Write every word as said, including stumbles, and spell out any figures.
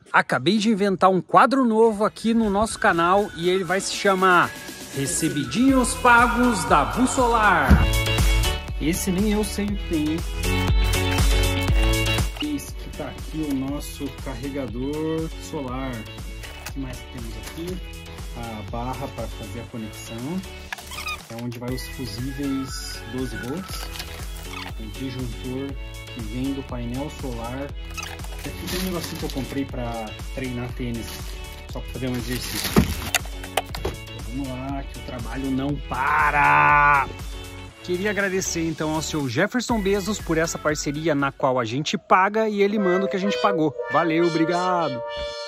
Acabei de inventar um quadro novo aqui no nosso canal e ele vai se chamar Recebidinhos Pagos da Bussolar. Esse nem eu sei o que tem, hein? Esse que tá aqui o nosso carregador solar. O que mais temos aqui? A barra para fazer a conexão. É onde vai os fusíveis doze volts. O disjuntor que vem do painel solar. Aqui tem um negocinho que eu comprei para treinar tênis, só para fazer um exercício. Então, vamos lá, que o trabalho não para! Queria agradecer então ao seu Jefferson Bezos por essa parceria na qual a gente paga e ele manda o que a gente pagou. Valeu, obrigado!